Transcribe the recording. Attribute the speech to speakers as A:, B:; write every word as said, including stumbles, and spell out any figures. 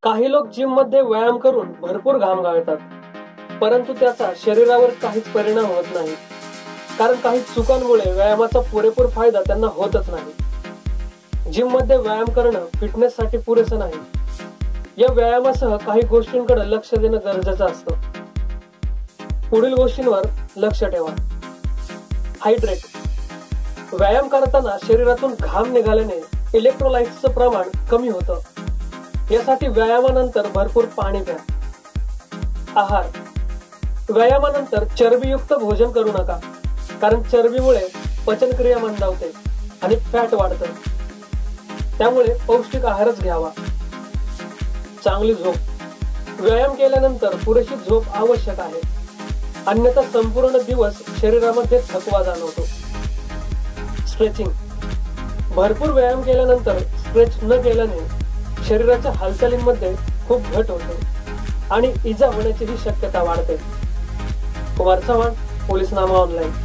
A: काही लोक जिम मध्ये व्यायाम करून भरपूर घाम गाळतात, परंतु त्याचा शरीरावर काहीच परिणाम होत नाही, कारण काही चुकांमुळे व्यायामाचा पुरेपूर फायदा त्यांना होतच नाही। जिम मध्ये व्यायाम करणं फिटनेस साठी पुरेसं नाही, या व्यायामासह काही गोष्टींकडे लक्ष देणं गरजेचं असतं। पुढील गोष्टींवर लक्ष ठेवा। हायड्रेट। व्यायाम करताना शरीरातून घाम निघाल्याने इलेक्ट्रोलाइट्सचं प्रमाण कमी होतं, यासाठी व्यायामानंतर भरपूर पाणी प्या। आहार। व्यायामानंतर चरबीयुक्त भोजन करू नका, कारण चरबीमुळे पचनक्रिया मंदावते आणि फॅट वाढतं, त्यामुळे पौष्टिक आहारच घ्यावा। चांगली झोप। व्यायाम केल्यानंतर पुरेशी झोप आवश्यक आहे, अन्यथा संपूर्ण दिवस शरीरामध्ये थकवा जाणवतो। स्ट्रेचिंग। भरपूर व्यायाम केल्यानंतर स्ट्रेच न केल्याने शरीराच्या हालचालींमध्ये खूप घट होते आणि इजा होण्याची शक्यता वाढते। कुमार चव्हाण, पोलीसनामा ऑनलाईन।